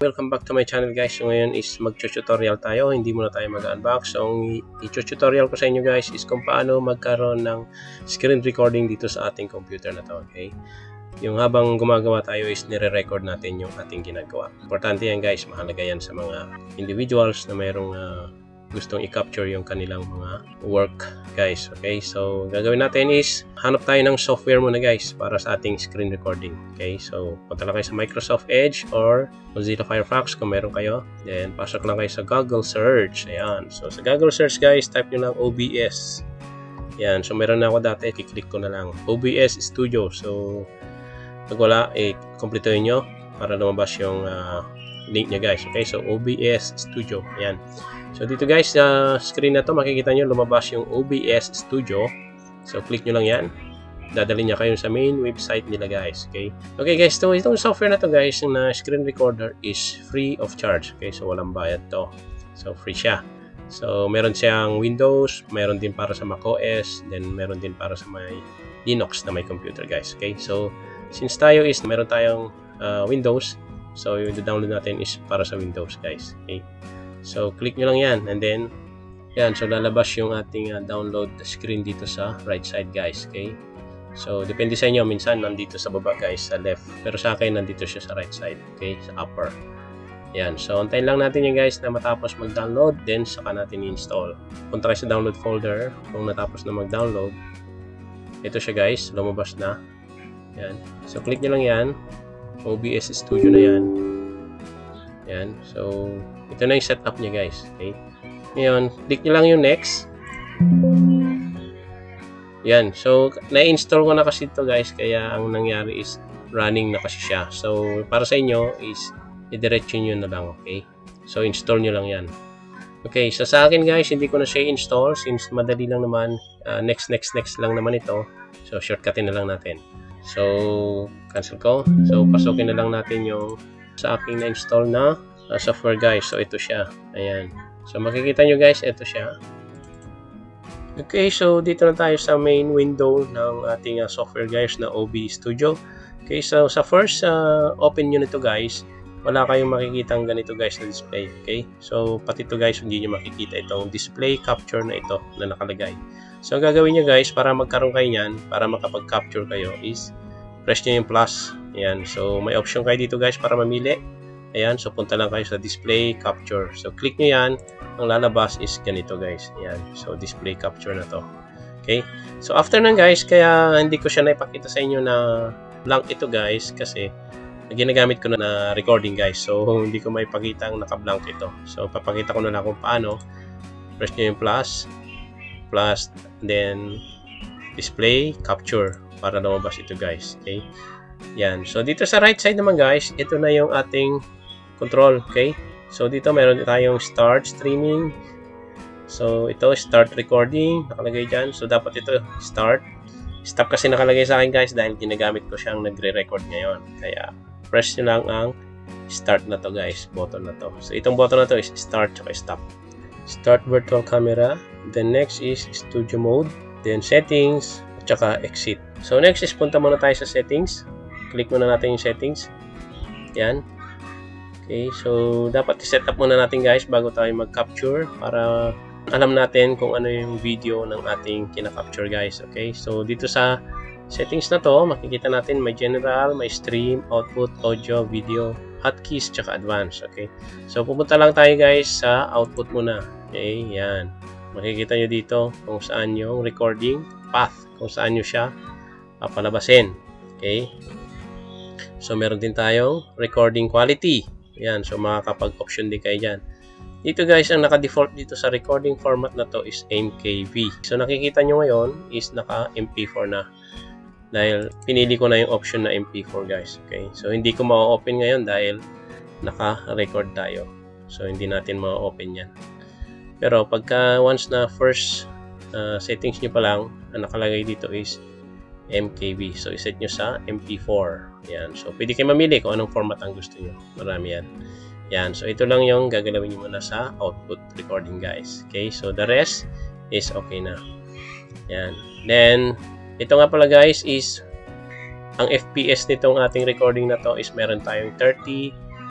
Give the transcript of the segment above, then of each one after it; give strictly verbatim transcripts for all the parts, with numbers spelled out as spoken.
Welcome back to my channel guys. So ngayon is mag-tutorial tayo, hindi muna tayo mag-unbox. So ang i-tutorial ko sa inyo guys is kung paano magkaroon ng screen recording dito sa ating computer na to, okay? Yung habang gumagawa tayo is nire-record natin yung ating ginagawa. Importante yan guys, mahalaga yan sa mga individuals na mayroong uh, gustong i-capture yung kanilang mga work guys, okay? So gagawin natin is hanap tayo ng software muna guys para sa ating screen recording, okay? So punta lang kayo sa Microsoft Edge or Mozilla Firefox kung meron kayo, then pasok lang kayo sa Google search. Ayan, so sa Google search guys, type nyo lang O B S. Ayan, so meron na ako dati, i-click ko na lang O B S Studio. So pag wala, i-completoin nyo para lumabas yung uh, link nya guys, okay? So O B S Studio, ayan. So dito guys, sa uh, screen na to makikita nyo lumabas yung O B S Studio. So click nyo lang yan, dadalhin niya kayo sa main website nila guys, okay? Okay guys, so itong software na to guys, yung uh, screen recorder is free of charge, okay? So walang bayad to, so free siya. So meron siyang Windows, meron din para sa macOS, then meron din para sa may Linux na may computer guys, okay? So since tayo is meron tayong uh, Windows, so yung download natin is para sa Windows guys, okay? So click nyo lang yan, and then yan, so lalabas yung ating uh, download screen dito sa right side guys, okay? So depende sa inyo, minsan nandito sa baba guys, sa left, pero sa akin nandito siya sa right side, okay, sa upper. Yan, so antayin lang natin yan guys na matapos mag-download, then saka natin i-install. Punta kayo sa download folder kung natapos na mag-download. Ito siya guys, lumabas na. Yan, so click nyo lang yan, O B S Studio na yan. Yan, so ito na yung setup niya guys, okay? Ngayon, click nyo lang yung next. Yan, so na-install ko na kasi ito guys, kaya ang nangyari is running na kasi siya. So para sa inyo is i-diretso nyo na lang, okay? So install nyo lang yan. Okay, so sa akin guys, hindi ko na siya install since madali lang naman. uh, next, next, next lang naman ito. So shortcutin na lang natin. So cancel ko. So pasukin na lang natin yung sa aking na-install na uh, software guys. So ito siya, ayan. So makikita nyo guys, ito siya. Okay, so dito na tayo sa main window ng ating uh, software guys na O B S Studio. Okay, so sa first uh, open nyo nito guys, wala kayong makikitang ganito guys na display, okay? So pati ito guys, hindi nyo makikita itong display capture na ito na nakalagay. So ang gagawin nyo guys para magkaroon kayo nyan, para makapag-capture kayo is press nyo yung plus. Ayan, so may option kayo dito guys para mamili. Ayan, so punta lang kayo sa display capture. So click nyo yan, ang lalabas is ganito guys. Ayan, so display capture na to. Okay, so after nun guys, kaya hindi ko siya naipakita sa inyo na blank ito guys, kasi ginagamit ko na na recording guys. So hindi ko maipakita ang naka-blank ito. So papakita ko na lang kung paano. Press nyo yung plus, plus, then display capture para lumabas ito guys, okay? Yan, so dito sa right side naman guys, ito na yung ating control, okay? So dito meron tayong start streaming. So ito start recording, nakalagay dyan. So dapat ito start. Stop kasi nakalagay sa akin guys dahil ginagamit ko siyang nagre-record ngayon. Kaya press nyo lang ang start na to guys, button na to. So itong button na to is start tsaka stop. Start virtual camera, then next is studio mode, then settings, tsaka exit. So next is punta muna tayo sa settings. Click muna natin yung settings. Yan. Okay, so dapat i-set up muna natin guys bago tayo mag-capture para alam natin kung ano yung video ng ating kina-capture guys. Okay, so dito sa settings na to, makikita natin may general, may stream, output, audio, video, hotkeys, tsaka advanced. Okay, so pupunta lang tayo guys sa output muna. Okay, yan. Makikita nyo dito kung saan yung recording path, kung saan nyo siya papalabasin. Okay, so meron din tayong recording quality. Yan, so makakapag-option din kayo dyan. Dito guys, ang naka-default dito sa recording format na to is M K V. So nakikita nyo ngayon is naka M P four na. Dahil pinili ko na yung option na M P four guys. Okay, so hindi ko ma-open ngayon dahil naka-record tayo. So hindi natin ma-open yan. Pero pagka once na first uh, settings nyo pa lang, ang nakalagay dito is M K V. So iset nyo sa M P four. Yan. So pwede kayo mamili kung anong format ang gusto nyo. Marami yan. Yan. So ito lang yung gagalawin nyo muna sa output recording guys. Okay. So the rest is okay na. Yan. Then ito nga pala guys is ang F P S nitong ating recording na to is meron tayong thirty,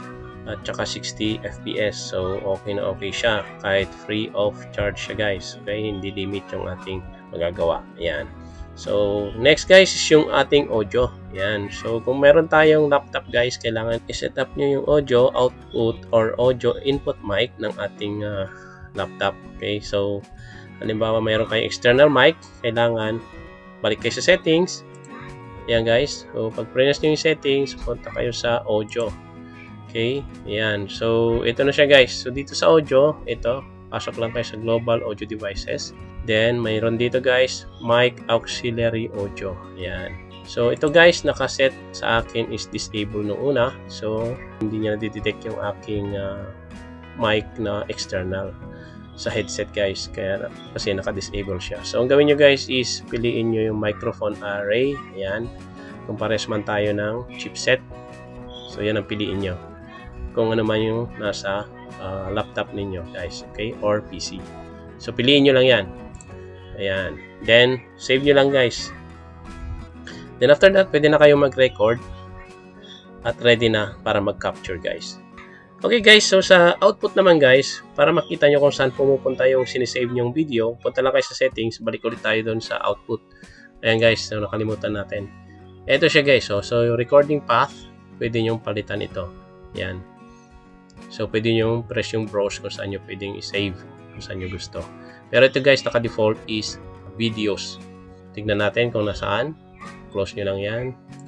at saka sixty F P S. So okay na okay siya kahit free of charge siya guys. Okay, hindi limit yung ating magagawa. Ayan. So next guys is yung ating audio. Ayan. So kung meron tayong laptop guys, kailangan i-set up nyo yung audio output or audio input mic ng ating uh, laptop. Okay, so halimbawa mayroon kayong external mic, kailangan balik kayo sa settings. Ayan guys. So pag press nyo yung settings, punta kayo sa audio. Okay, ayan. So, ito na siya guys. So, dito sa audio, ito, pasok lang kayo sa Global Audio Devices. Then, mayroon dito guys, Mic Auxiliary Audio. Ayan. So, ito guys, nakaset sa akin is disable nung una. So, hindi niya na-detect yung aking uh, mic na external sa headset guys. Kaya, kasi naka-disable siya. So, ang gawin nyo guys is piliin nyo yung microphone array. Ayan. Kung pares man tayo ng chipset. So, yan ang piliin nyo. Kung ano man yung nasa uh, laptop ninyo guys, okay, or P C. So piliin nyo lang yan. Ayan. Then save nyo lang guys. Then after that, pwede na kayong mag-record at ready na para mag-capture guys. Okay guys, so sa output naman guys, para makita nyo kung saan pumupunta yung sinisave nyong video, punta lang kayo sa settings, balik ulit tayo doon sa output. Ayan guys, so nakalimutan natin. Ito siya guys, so, so yung recording path, pwede nyong palitan ito. Ayan. So, pwede nyo press yung browse kung saan nyo pwedeng i-save, kung saan nyo gusto. Pero ito guys, naka-default is videos. Tignan natin kung nasaan. Close nyo lang yan.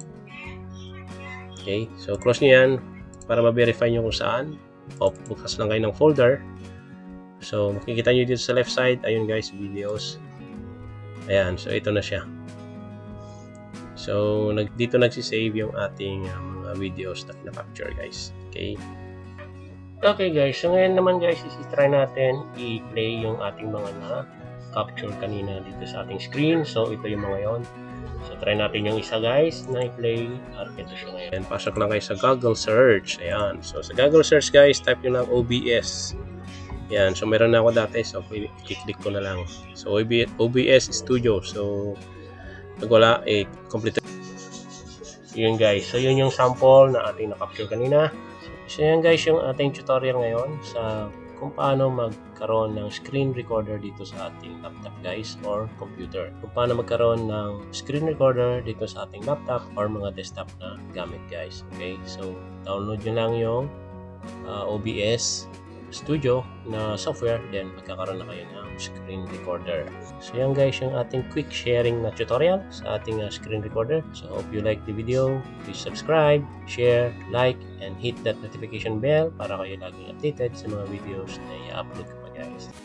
Okay, so close nyo yan para ma-verify nyo kung saan. O, bukas lang kayo ng folder. So, makikita nyo dito sa left side. Ayun guys, videos. Ayan, so ito na siya. So, nag, dito nagsisave yung ating uh, mga videos na na-capture guys. Okay. Okay guys, so ngayon naman guys, isi-try natin i-play yung ating mga na-capture kanina dito sa ating screen. So ito yung mga yon. So try natin yung isa guys na i-play. Ito siya ngayon. Pasok lang kayo sa Google Search. Ayan. So sa Google Search guys, type nyo lang O B S. Ayan. So meron na ako dati. So i-click ko na lang. So O B S Studio. So pag wala, eh, complete. Yun guys. So yun yung sample na ating na-capture kanina. So yan guys yung ating tutorial ngayon sa kung paano magkaroon ng screen recorder dito sa ating laptop guys or computer. Kung paano magkaroon ng screen recorder dito sa ating laptop or mga desktop na gamit guys. Okay, so download nyo lang yung uh, O B S Studio na software, then magkakaroon na kayo ng screen recorder. So yan guys yung ating quick sharing na tutorial sa ating uh, screen recorder. So hope you like the video. Please subscribe, share, like, and hit that notification bell para kayo laging updated sa mga videos na i-upload ko pa guys.